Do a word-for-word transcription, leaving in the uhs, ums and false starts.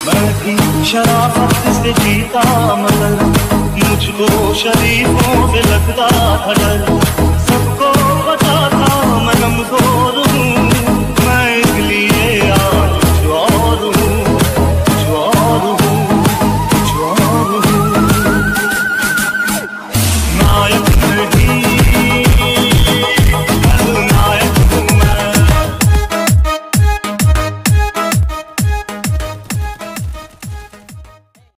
मैं भी शराफत से जीता मगर मुझको शरीफों से लगता था डर।